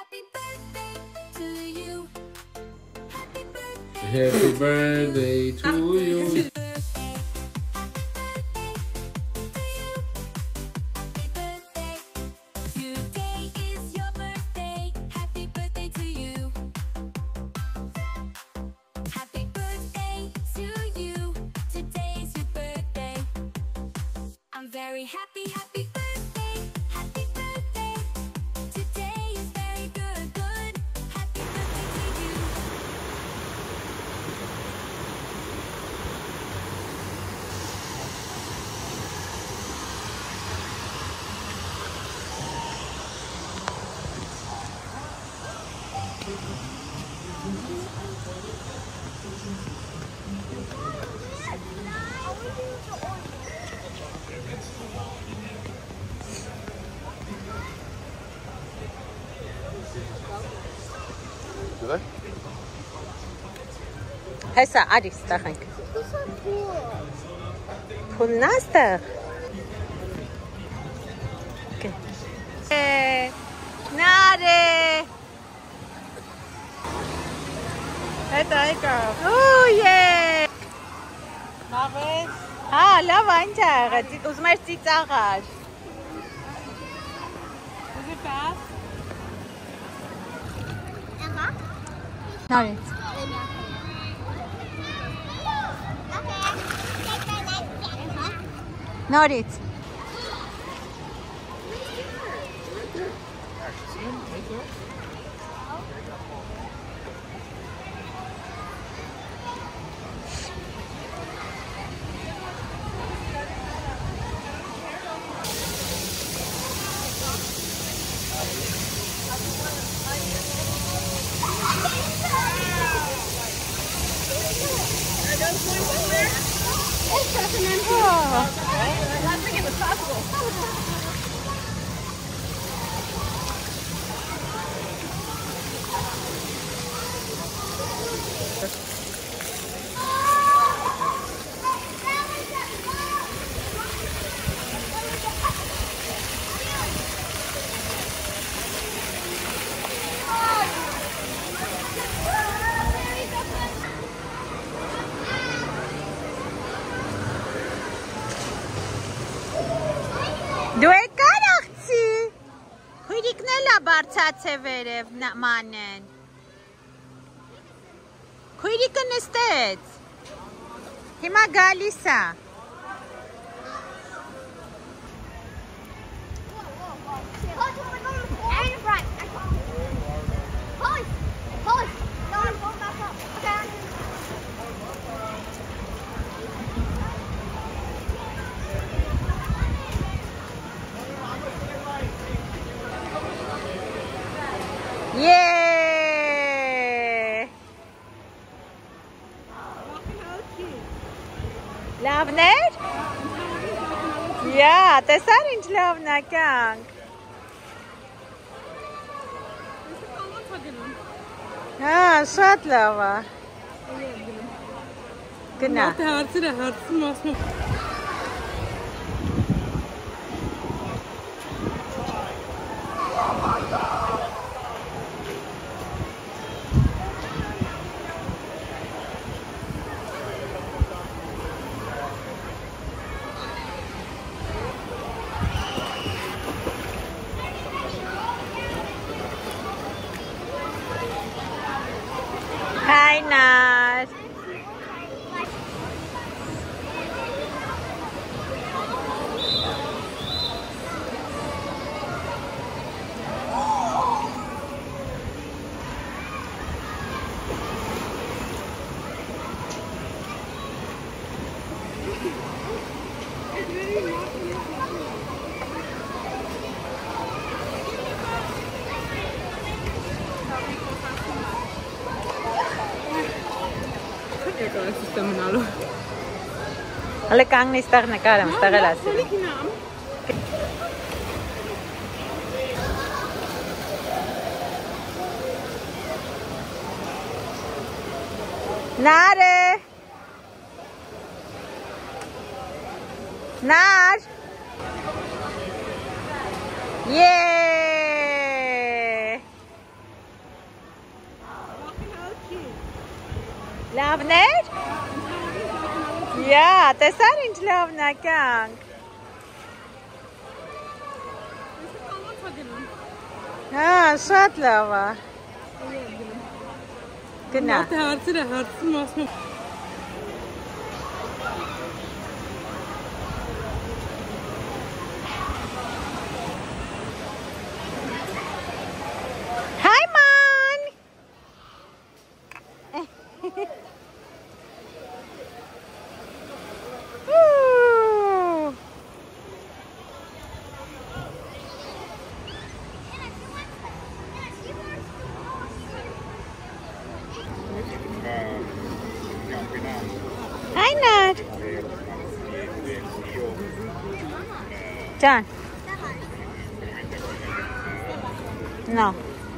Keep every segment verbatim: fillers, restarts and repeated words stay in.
Happy birthday to you. Happy birthday. Happy birthday to you. Today is your birthday. Happy birthday to you. Happy birthday to you. Today's your birthday. I'm very happy, happy birthday. Happy birthday. Today is very good, good. Happy birthday to you. Do they? Hesa, არის დახანკ. Ფულნასტარ. Okay. Nare. Это айка. Oh yeah. Ნავეს. ა, ლავა ანჩა, უზმერს წიწაღარ. Is it fast? Nare. Norit. I think it was possible. Դու եկար աղցի, հույրիկն էլ է բարցաց է վերև մանեն, հույրիկը նստեց, հիմա գալիս է, Yay! Լավներ? Yeah, տեսար ինչ լավն է կյանք։ Հա, շատ լավ է։ Գնա։ Հարցերը հարցում ասում։ Hi, Naz. Alle կանգնի ստեղ նկարեմ, ստեղ էլ ասել։ Նարը։ Նար։ Yay! Լավներ։ Յա, տեսար ինչ լավն է կյանք։ Հա, շատ լավ է։ Գնա։ Դե հարցերը հարցում ասում եմ։ Hi, man. Ooh. Hi, Nat. John. No.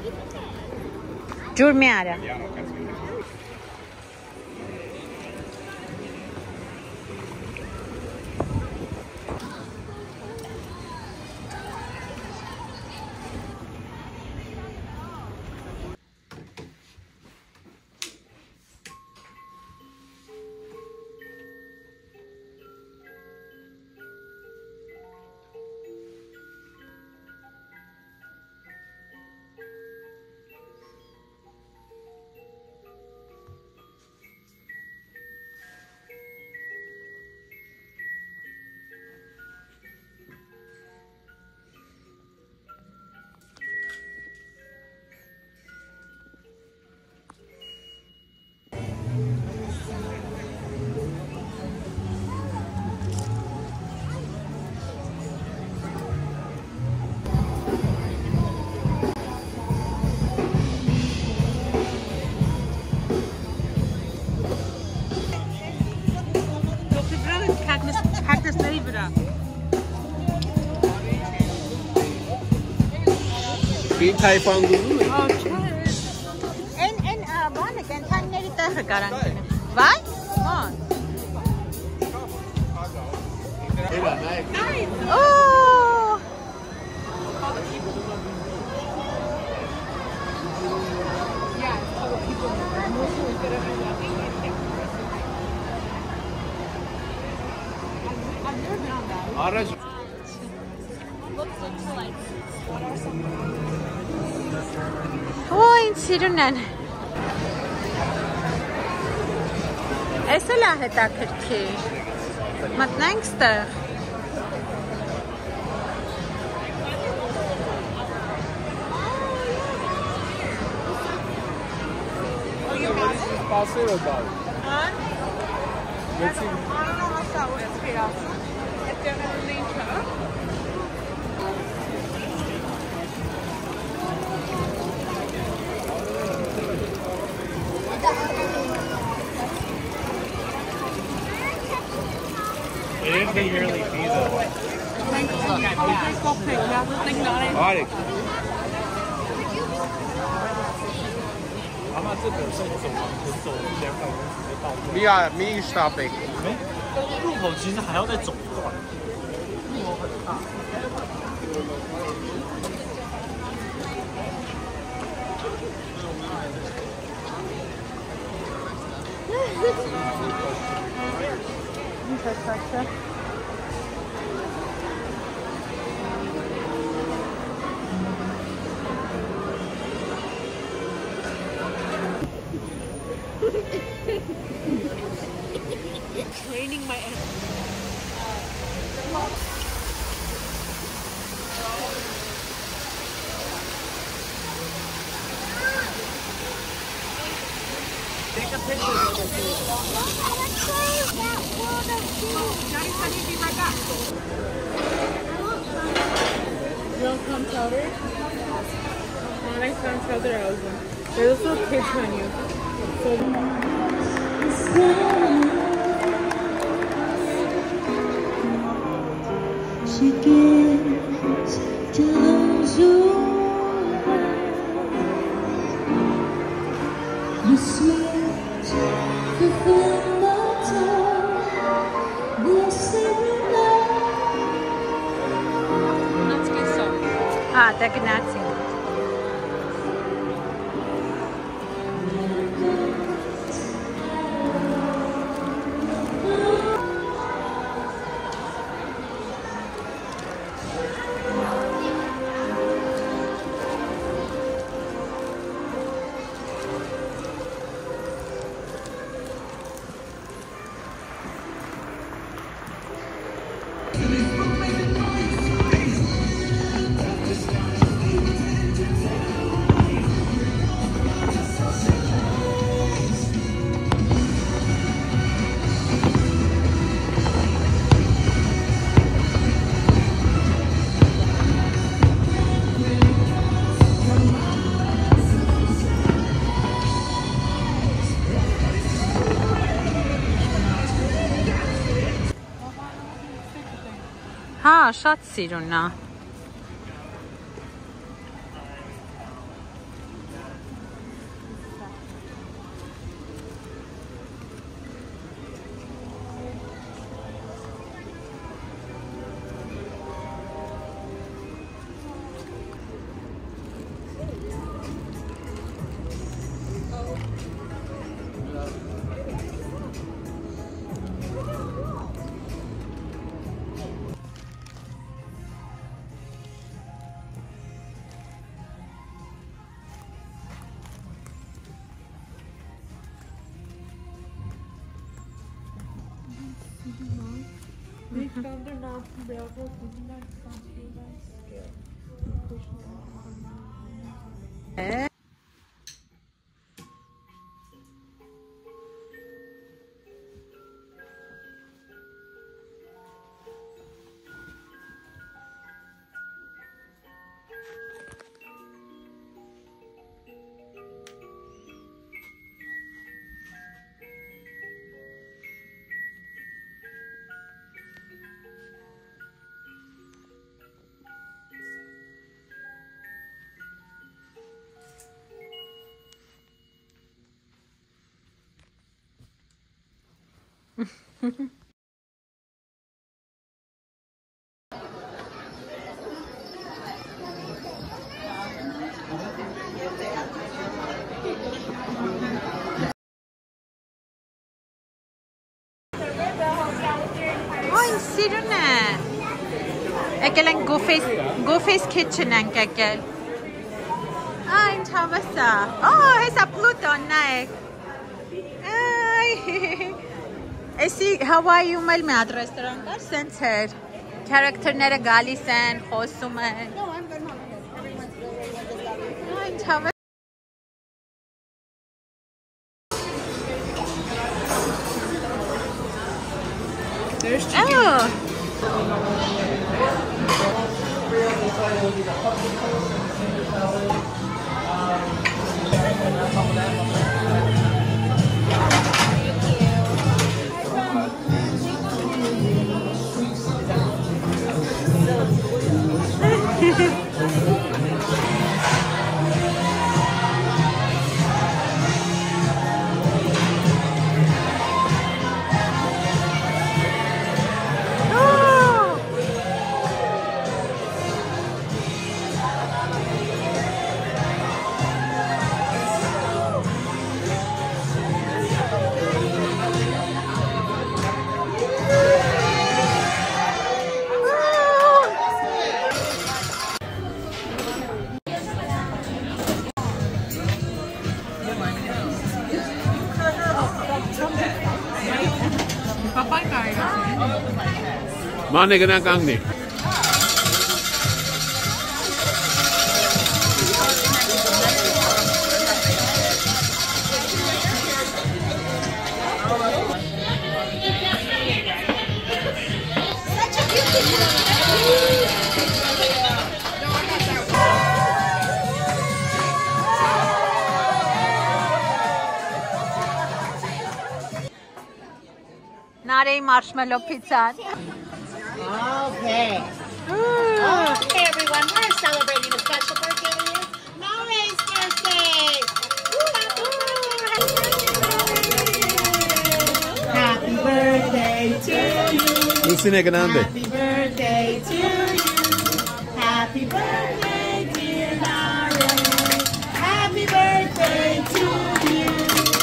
Ջուր մի արա։ Քակտեսների վրա։ Ինչ հայփան գուզում է։ Ահա, չէ։ Են են բանը կենթանիների տեղը կարան գնա։ Վայ։ Ո՞ն։ Էլա, նայ։ Օ! Առաջ Օ, ինչ սիրուն են։ Էս էլ է հետաքրքիր։ Մտնենք ստեղ։ սպասերը դալ։ Ան։ Մեծին Անոնը հասա ու էսպիր ասում։ Էտեղն ինչա։ It is the yearly fee though. Արեք։ I'm not sitting there saying so so两百公尺就到。 Մի մի շտապեք։ 没，入口其实还要再走一段。入口很大。 Ինչ է սա։ Training my Take a picture. You want clam chowder? I like clam chowder also. There's also kids menu. So She gives to those who the sweet fulfillment of blessed love. let's get some. Ա, դա գնացին։ Հա, շատ սիրուն է։ Այն սիրուն է։ Եկել են Goofy's Kitchen ենք եկել։ Այն հավես է։ Ա, հեսա Pluton նայեք։ Այ Էսի Հավայիում էլ մի հատ ռեստորան կար, սենց էր։ Քարակտերները գալիս են, խոսում են։ Այն հավես There's chicken. Oh. Mane gana kangni. Nare marshmallow pizza. Okay. Okay, everyone, we're celebrating a special birthday with you. Nore's birthday! Happy birthday to you. Lucine grande. Happy birthday to you. Happy birthday, dear Nare. Happy birthday to you.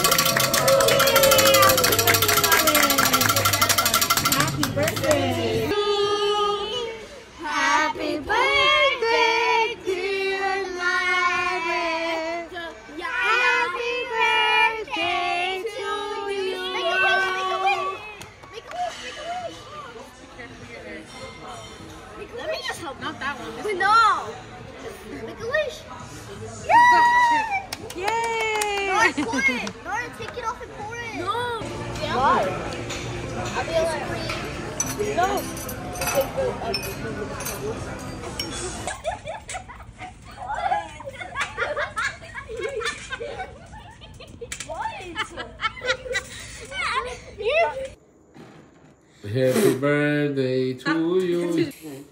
Happy birthday. Happy birthday, dear Nare. Happy birthday to you. Make a wish, make a wish. Make a wish, make a wish. Let me just help. Not that one. No. Make a wish. Yay! Yay! Nora, pour it. Nora, take it off and pour it. No. Why? I'll be like, no. Happy birthday to you.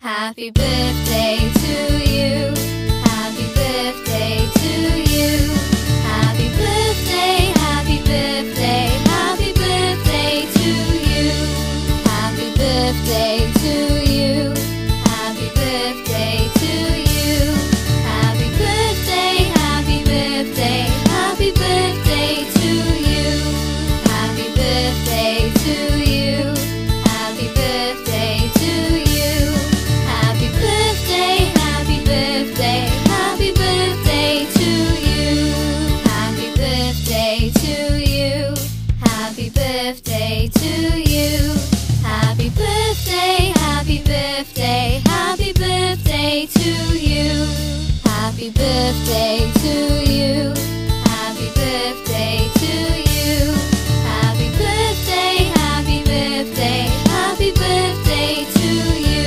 Happy birthday to you. Happy birthday to you. Happy birthday, happy birthday, happy birthday to you. Happy birthday to you. Happy birthday to you. Happy birthday, happy birthday, happy birthday to you. Happy birthday to you. Happy birthday to you. Happy birthday, happy birthday, happy birthday to you. Happy birthday to you. Happy birthday to you. Happy birthday, happy birthday, happy birthday to you. Happy birthday to you. Happy birthday to you. Happy birthday, happy birthday, happy birthday to you.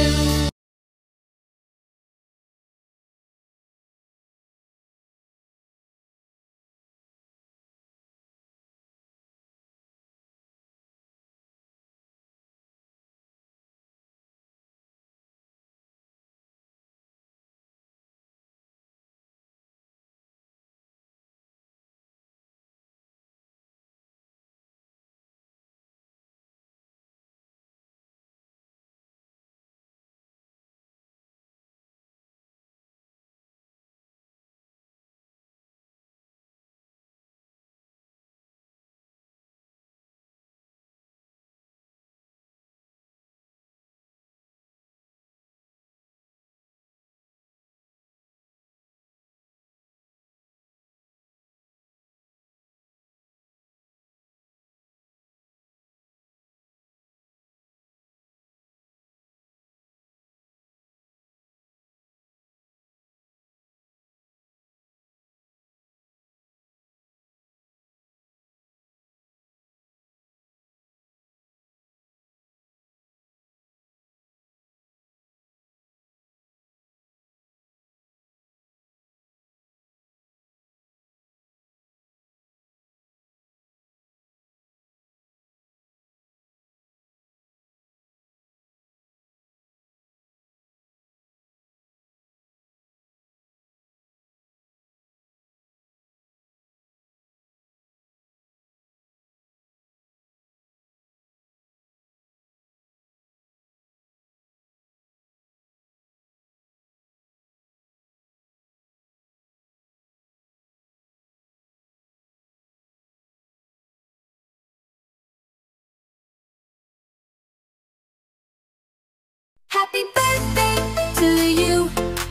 Happy birthday to you.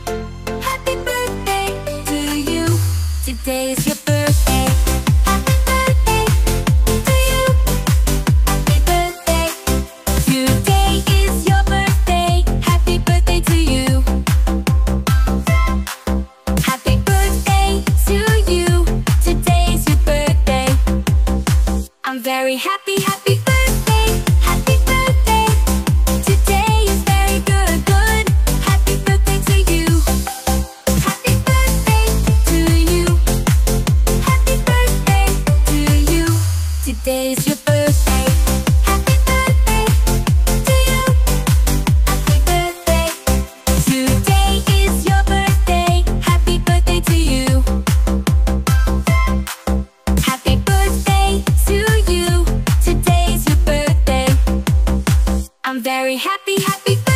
Happy birthday to you. Today is your birthday. Happy birthday to you. Happy birthday. Today is your birthday. Happy birthday to you. Happy birthday to you. Today is your birthday. I'm very happy, happy birthday. Happy birthday. Today is very good, good. Happy birthday to you. Happy birthday to you. Happy birthday to you. Today is your birthday. Happy birthday to you. Happy birthday. Today is your birthday. Happy birthday to you. Happy birthday to you. Today is your birthday. I'm very happy, happy birthday.